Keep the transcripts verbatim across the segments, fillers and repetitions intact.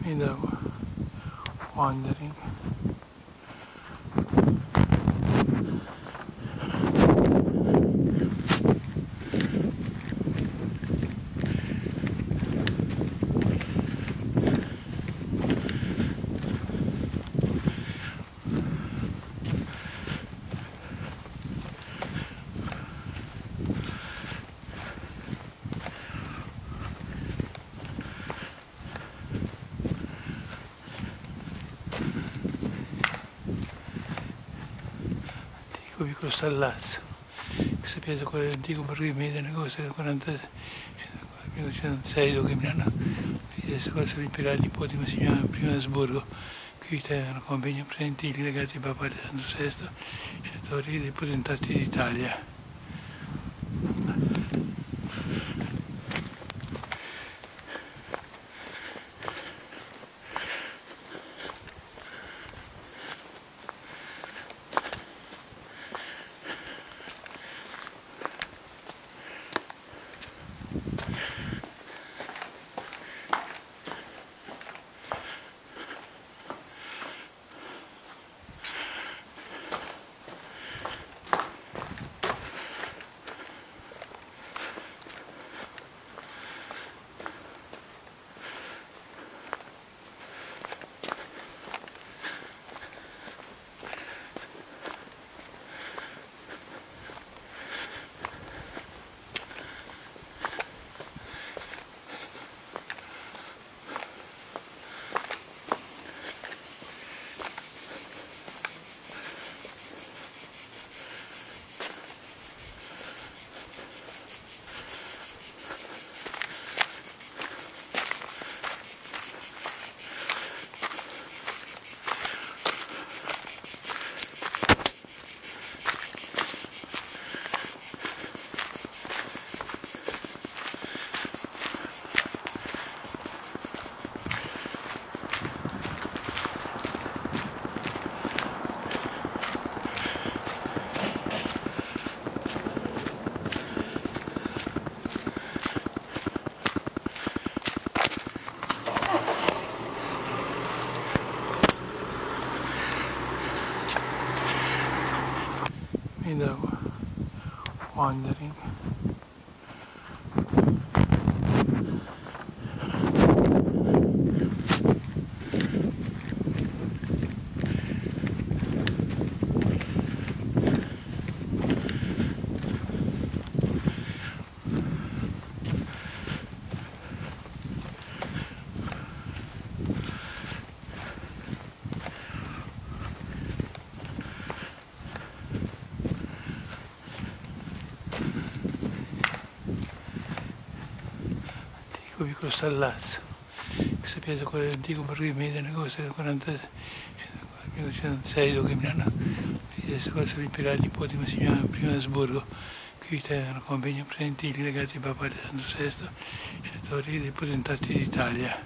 you know, wandering. Vicolo Stallazzo, questa piazza qua è l'antico Borghese delle cose del quarantasei dove mi hanno chiesto cosa l'imperare i nipoti di Monsignore prima d'Asburgo, qui erano convegni presenti i legati di Papa Alessandro sesto, sciatori dei potentati d'Italia. You know, wandering. Vicolo Stallazzo, questa piazza qua è l'antico Borghese delle cose del quarantasei dove mi hanno chiesto cosa l'imperare i nipoti di Monsignore prima d'Asburgo, qui erano convegni presenti i legati di Papa Alessandro sesto, sciatori dei potentati d'Italia.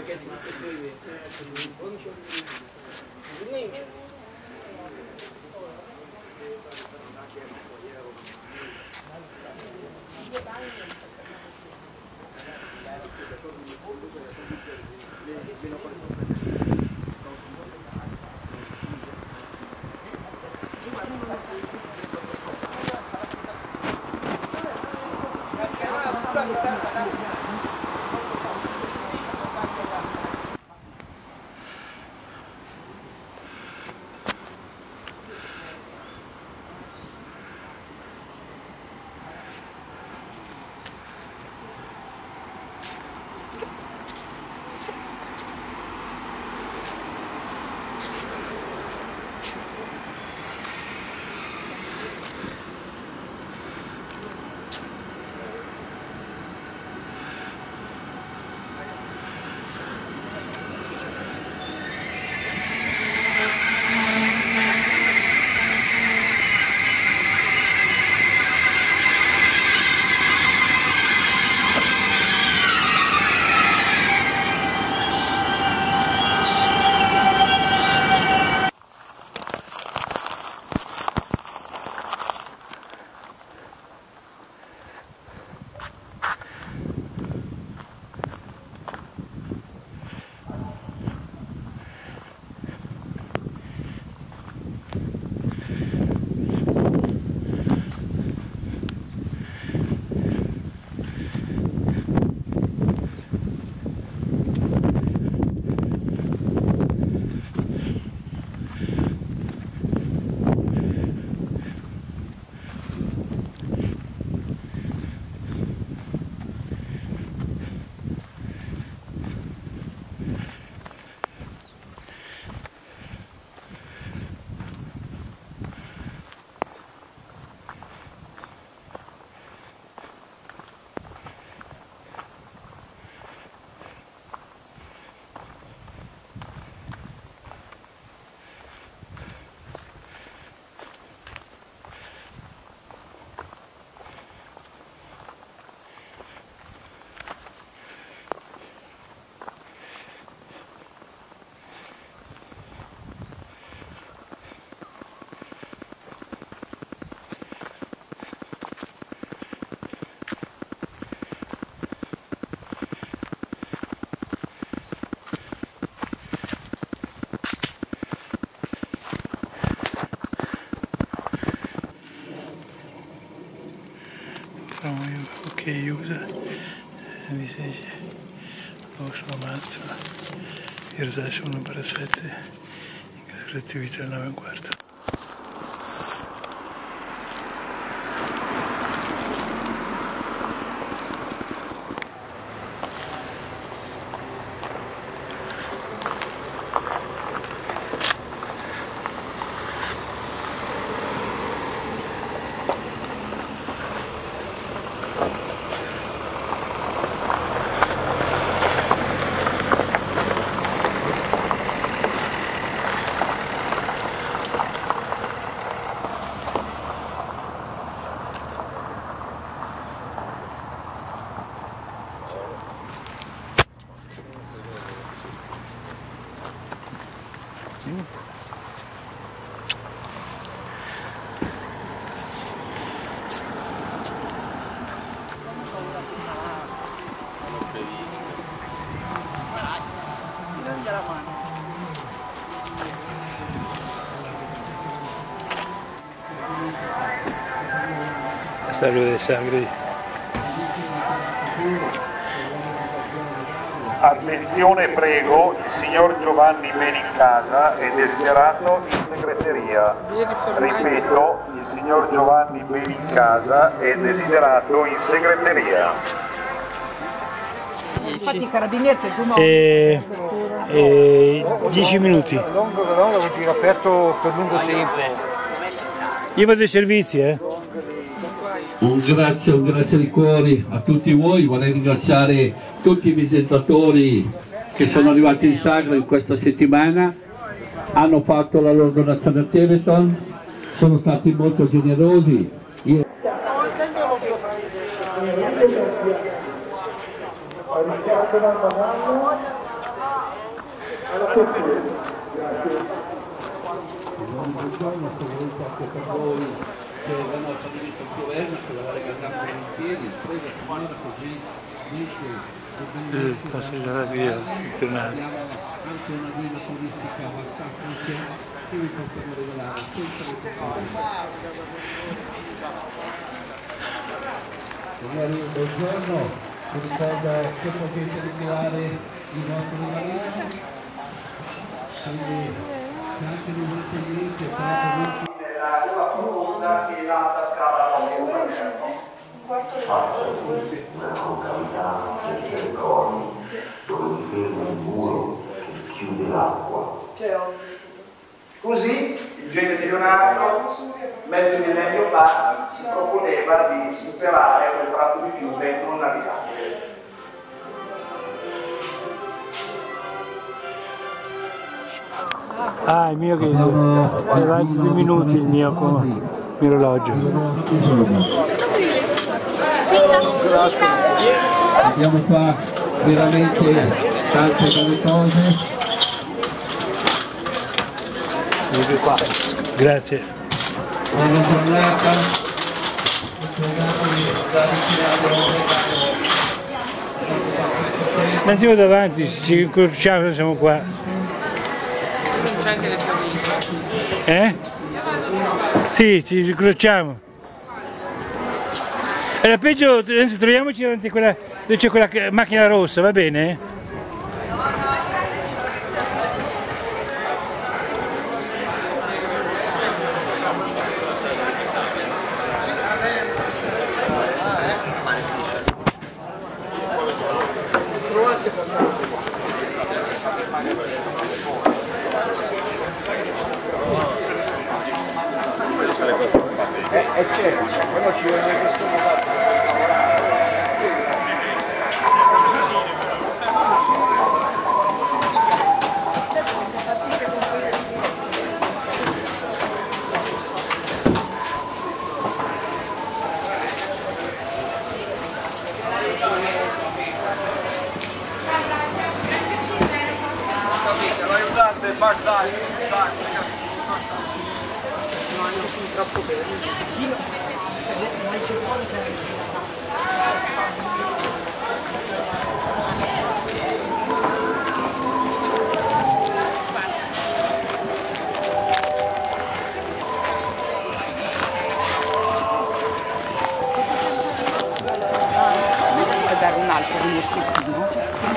che usa e mi dice lo ammazza e usasse uno per sette in attività al nove e un quarto. Salute Sangri. Attenzione prego, il signor Giovanni Benincasa è desiderato in segreteria. Ripeto, il signor Giovanni Benincasa è desiderato in segreteria. Infatti i carabinieri tu no. E, e dieci minuti. Lungo, lungo vuol dire aperto per lungo tempo. Io vado ai servizi, eh. Un grazie, un grazie di cuore a tutti voi, vorrei ringraziare tutti i visitatori che sono arrivati in Sagra in questa settimana, hanno fatto la loro donazione a Teleton, sono stati molto generosi. Io... Buongiorno, sono venuto anche per voi che la nostra ministra del governo, che la Lega Gamma volentieri, prego signora così dice passeggiata via funzionale. abbiamo anche una guida turistica abbastanza insieme che vi possiamo regalare senza le Signori, buongiorno, vi ricordo che potete ritirare i vostri regalini, quindi se anche vi volete dire che sarà comunque nella gola profonda e l'alta scala all'interno. Una concavità nel territorio dove si ferma il muro che chiude l'acqua. Così il genio di Leonardo, mezzo millennio fa, si proponeva di superare quel tratto di fiume non navigabile. Ah, il mio che è avanti due minuti il mio, con, il mio orologio. abbiamo qua veramente tante belle cose. Grazie. Buona giornata. Un attimo davanti, ci incrociamo, siamo qua. C'è anche le famiglie. Eh? Sì, ci incrociamo. Era peggio, adesso troviamoci davanti a quella, dove c'è quella macchina rossa, va bene? E certo, quello ci vuole questo aiutate, basta, troppo bene. Sì, ma ci vuole dare un altro di uno schettino.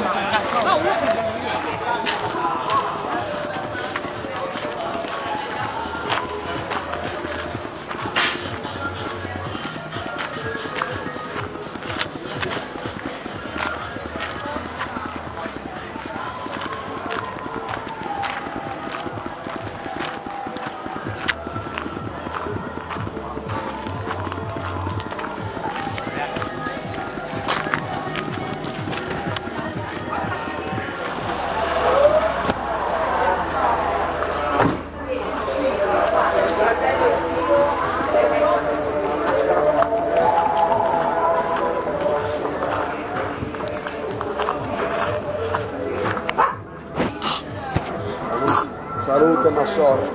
Salute Massore.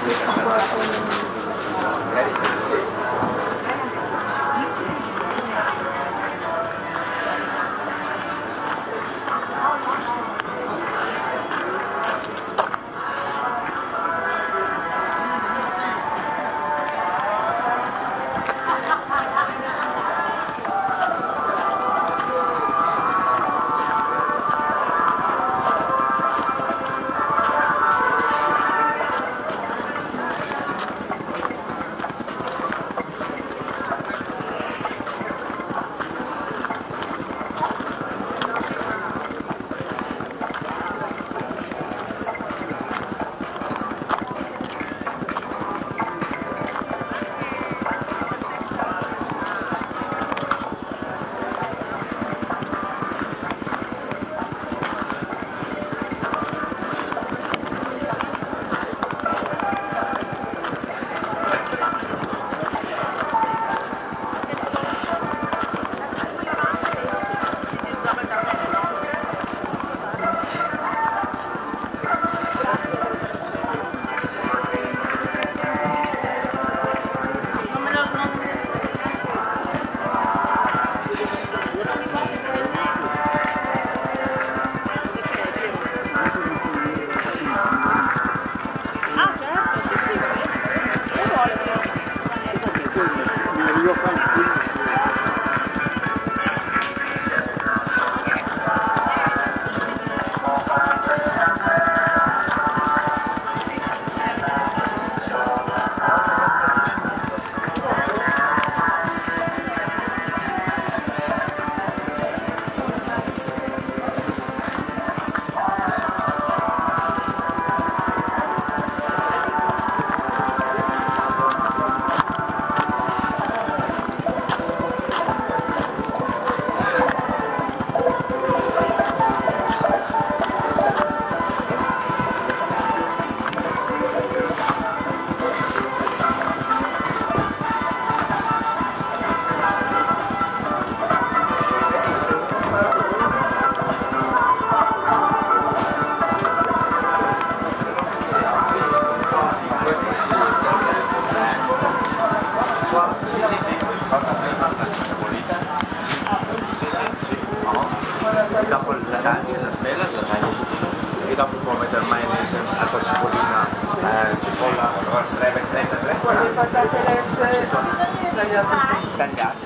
Dopo la tagli, la spella, la tagli e dopo può mettere il maionese, altra cipollina, eh, cipolla, sarebbe trentatré. Le patate lesse tagliate. Tagliate.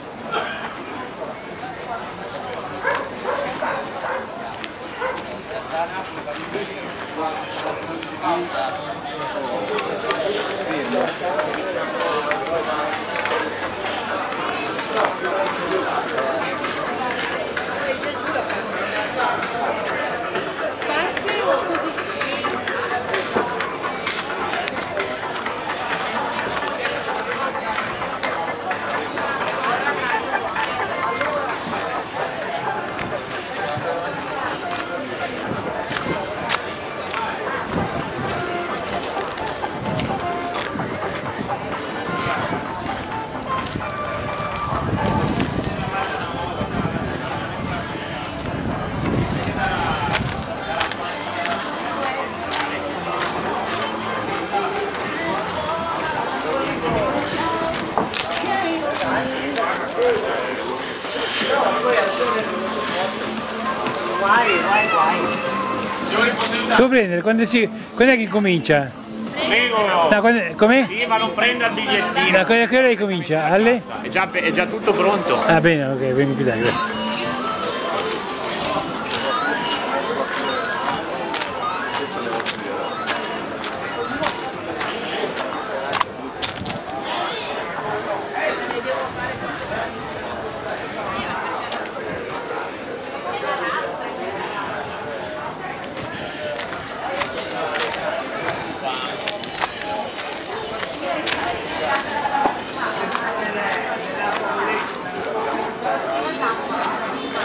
Sparsi o così? Devo prendere, quando, si, quando è che comincia? Prego! No, quando, com'è? Sì, ma non prenda il bigliettino. No, quando, che ora comincia? Alle? È già, è già tutto pronto. Ah bene, ok, vengo più dai, grazie.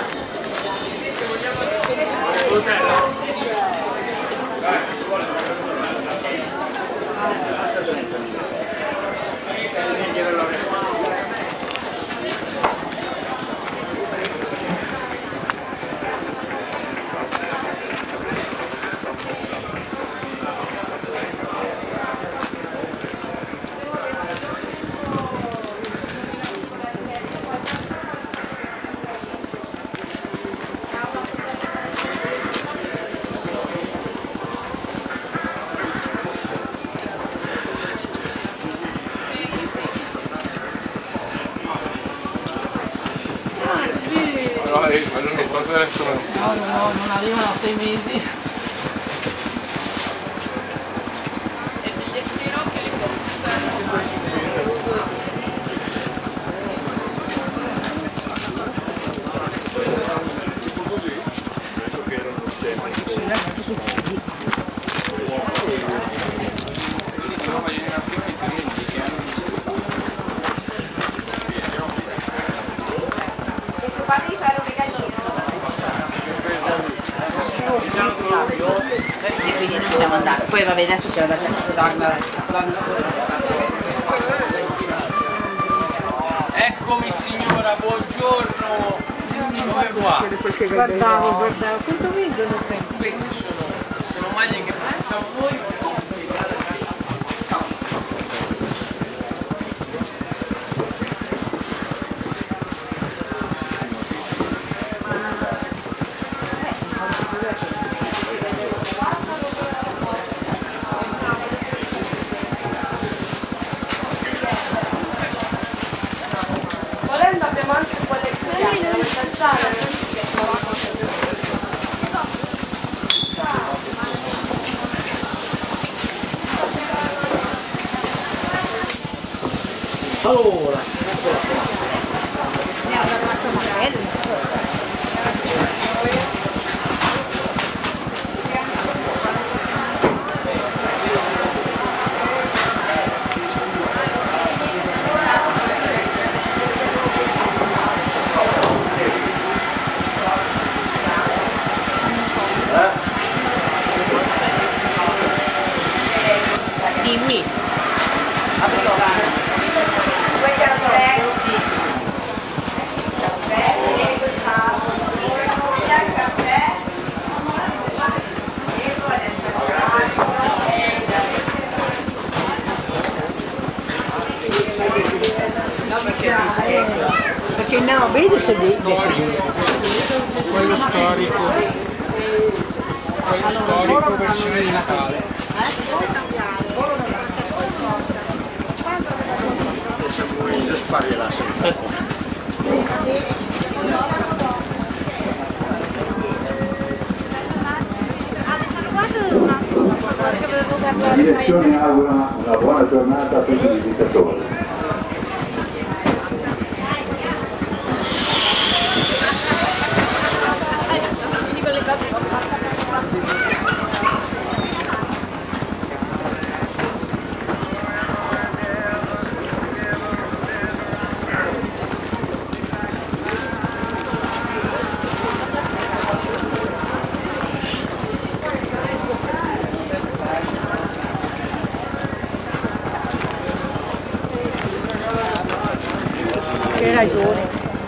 Dai, presto. No, no, no, non arrivano a sei mesi. E il bigliettino che li può Fatti fare un regalino. E quindi non siamo andati. Poi vabbè, adesso siamo andati a darla. Eccomi signora, buongiorno. Come va? Guardavo, guardavo. Quanto vendono qui? Queste sono, sono maglie che facciamo noi. Volendo abbiamo anche quelle piante da calciare. Allora, Dimmi. Perché no, vedi se vedi. Quello storico. Quello storico versione di Natale. e Samuele sparirà sempre. La direzione augura una buona giornata a tutti i visitatori. Che ragione.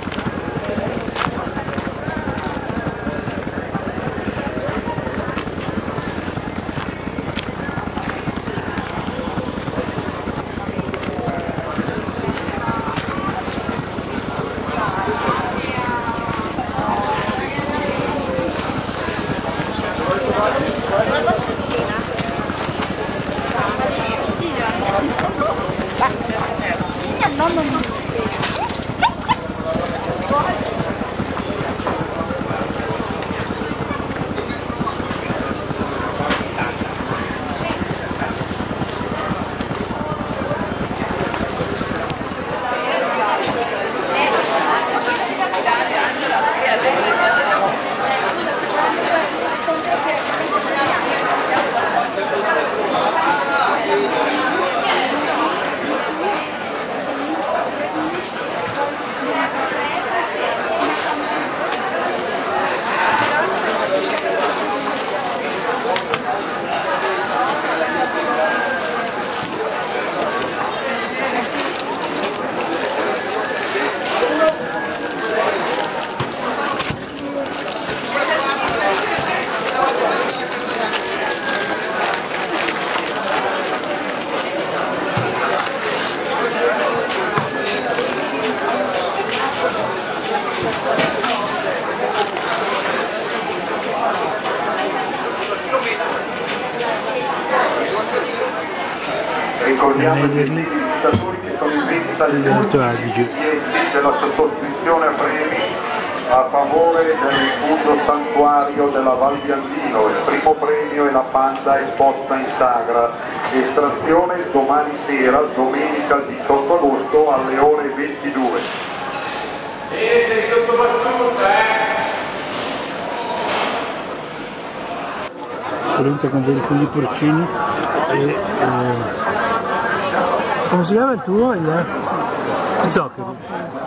No, no, no. Ricordiamo i visitatori che sono in vendita agli ultimi della sottoscrizione a premi a favore del rifugio santuario della Val di Andino. Il primo premio è la panda esposta in sagra. Estrazione domani sera, domenica diciotto agosto alle ore ventidue. E sei sottobattuta, eh? Corrente con dei funghi porcini e, e come si chiama il tuo? Il zucchero.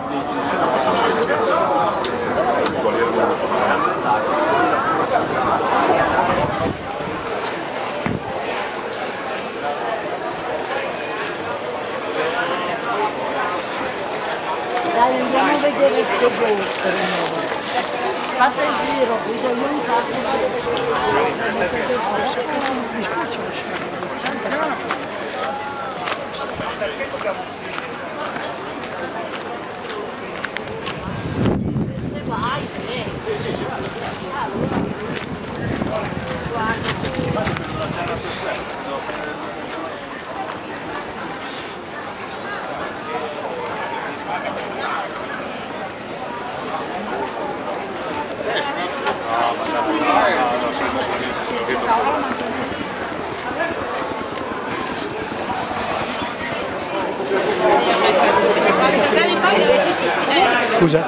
Dai, andiamo a vedere il tuo posto. Fate il giro, vi do io un capo. Se vai, Scusa.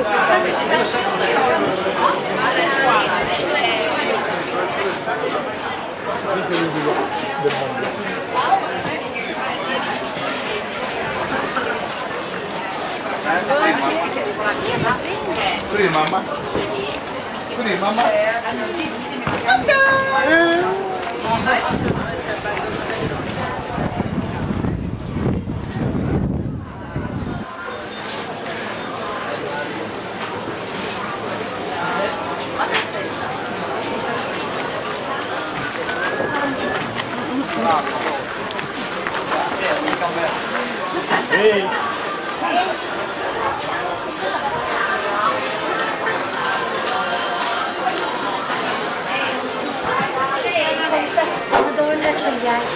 Prima mamma. Prima mamma. Ehi! Madonna, ce li hai.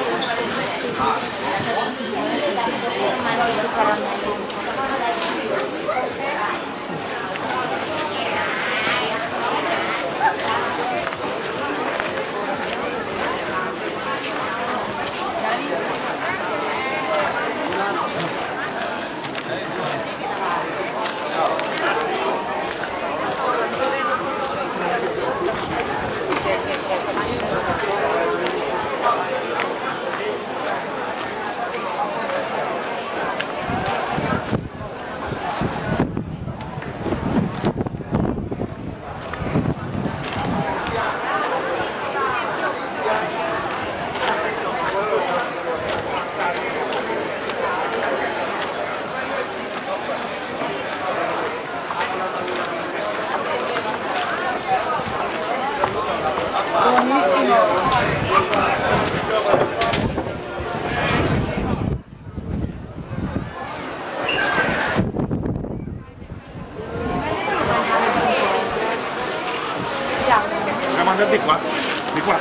Dobbiamo andare di qua, di qua.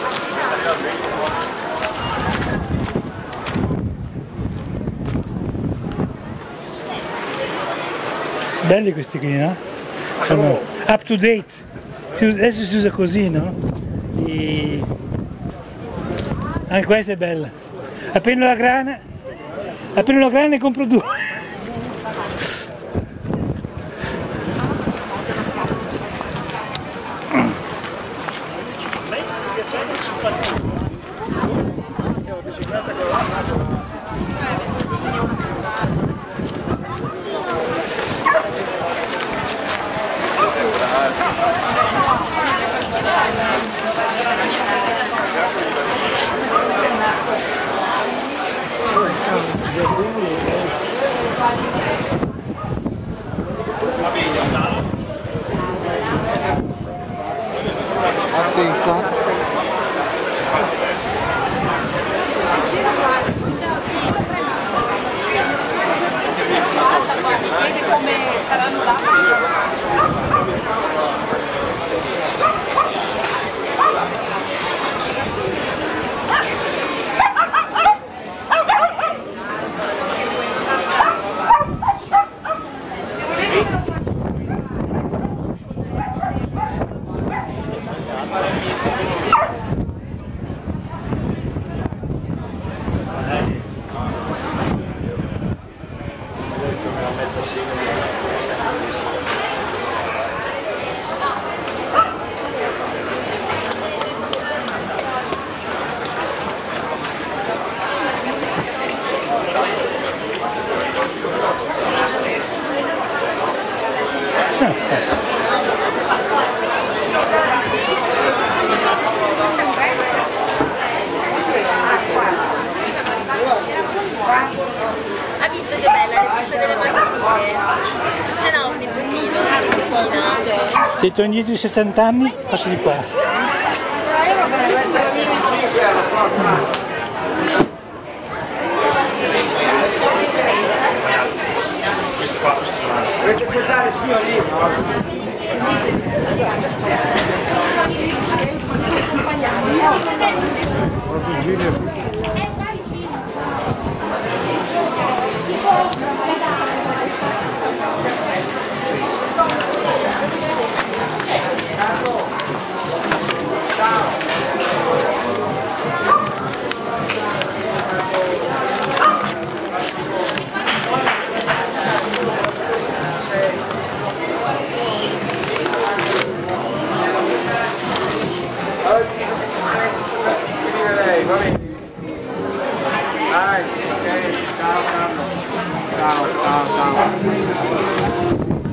Belli questi qui, no? Sono up to date. Si usa- adesso si usa così, no? E... Anche questa è bella. Appendo la grana, appendo la grana e compro due. delle macchinine. Se no, un nipotino, una nipotina. Se torni indietro di settanta anni, passo di qua. Dovete portare signori? Va bene. Dai, ok, ciao Carlo. Ciao, ciao, ciao.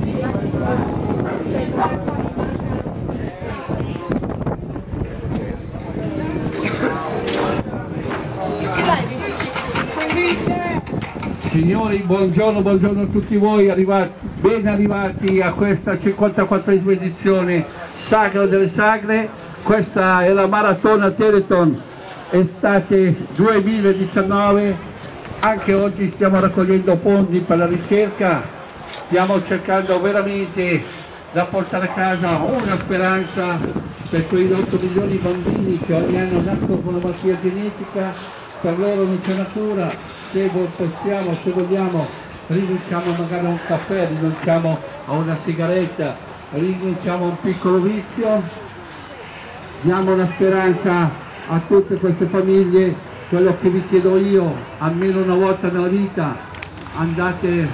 Signori, buongiorno, buongiorno a tutti voi, arrivati, ben arrivati a questa cinquantaquattresima edizione Sagra delle Sagre. Questa è la Maratona Telethon estate duemiladiciannove, anche oggi stiamo raccogliendo fondi per la ricerca, stiamo cercando veramente da portare a casa una speranza per quei otto milioni di bambini che ogni anno nascono con una malattia genetica, per loro non c'è una cura, se possiamo, se vogliamo rinunciamo magari a un caffè, rinunciamo a una sigaretta, rinunciamo a un piccolo vizio, diamo una speranza a tutte queste famiglie. Quello che vi chiedo io, almeno una volta nella vita, andate,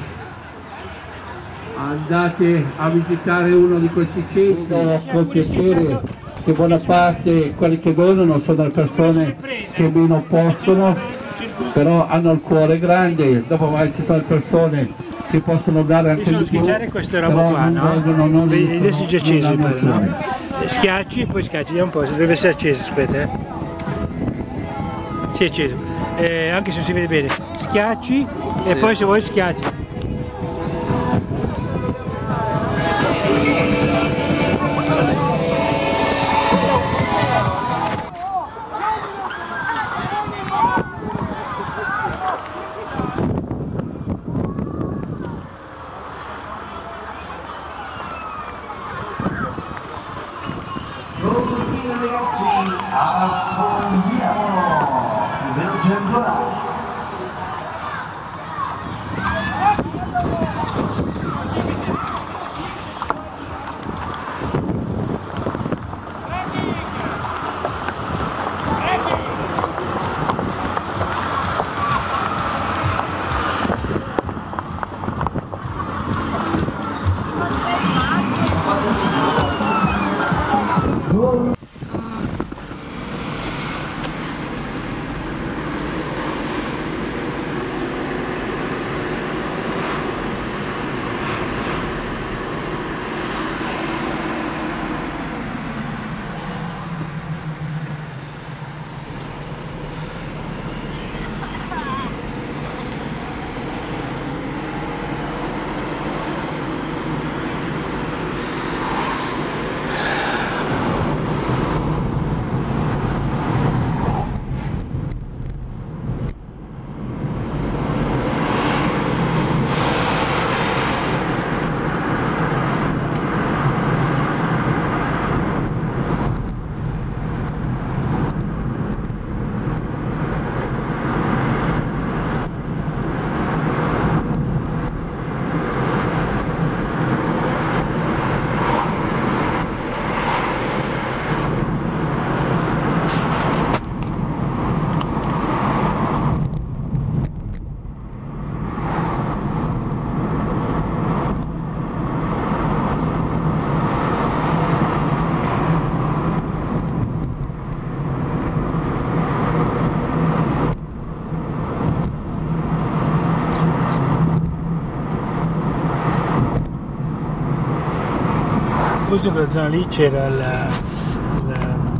andate a visitare uno di questi centri. Con piacere che buona parte quelli che donano sono le persone che meno possono, però hanno il cuore grande, dopo magari ci sono le persone che possono dare anche di più, questa roba qua, no? Vogliono, non Vedi, adesso è già acceso il bello, no? cuore. Schiacci, poi schiacci, vediamo un po', se deve essere acceso, aspetta, eh. Sì, è acceso, eh, anche se non si vede bene. Schiacci sì. E poi se vuoi schiacci. Ragazzi, affondiamolo veloce ancora. Forse in quella zona lì c'era il, il,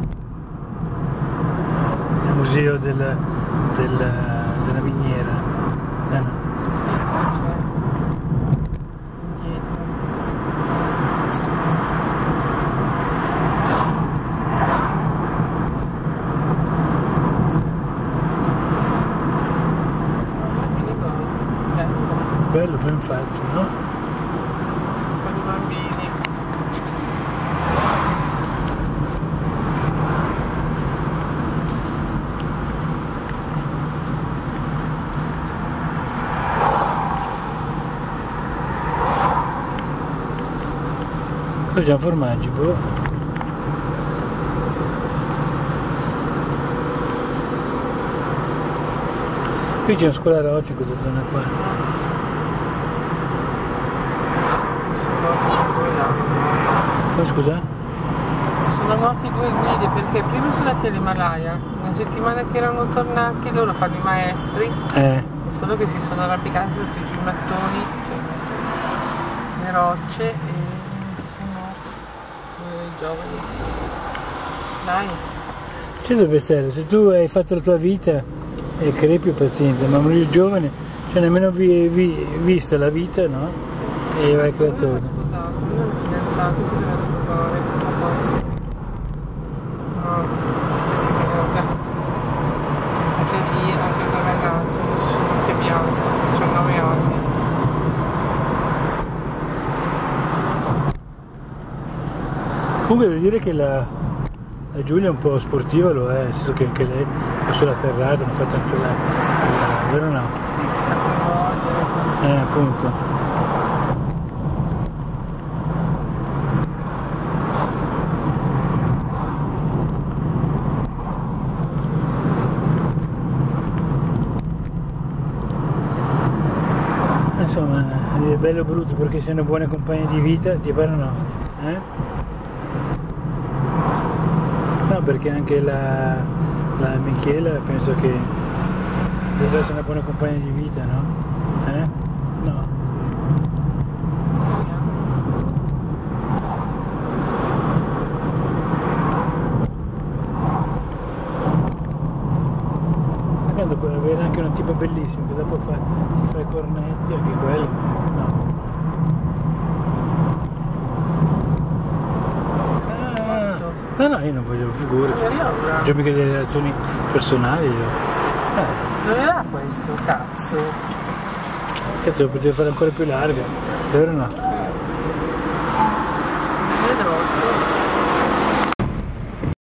il museo del, del, della miniera. Eh no. Bello, ben fatto, no? Con i bambini. Cos'è un formaggio, boh? Qui c'è una scuola roccia in questa zona qua. Oh, scusa? Sono morti due guide perché prima sono andati all'Himalaya, una settimana che erano tornati loro fanno i maestri, Eh. solo che si sono arrampicati tutti giù i mattoni, le rocce e sono due giovani. Dai. C'è dove stare, se tu hai fatto la tua vita e crepi pazienza, ma morire giovane, cioè nemmeno vi, vi, vista la vita, no? E vai creatore. Sposato, lui è un fidanzato, si deve sposare, purtroppo. No, anche lì, anche quel ragazzo, anche bianco, diciannove anni. Comunque devo dire che la, la Giulia è un po' sportiva, lo è, nel senso che anche lei ha sulla ferrata, non fa tanto la, la vero o no? Sì, si sta coinvolgere. Eh, appunto. Insomma, è bello o brutto perché se hanno buone compagnie di vita, ti pare o no? Eh? No, perché anche la, la Michela penso che deve essere una buona compagna di vita, no? Eh? No. Tanto puoi avere anche una tipa bellissima che dopo fa, ti fa i cornetti, anche quello. No. No, no, io non voglio figure, non c'ho mica delle relazioni personali io. Eh. Dove va questo cazzo? Cazzo, lo potevo fare ancora più larga, vero o no?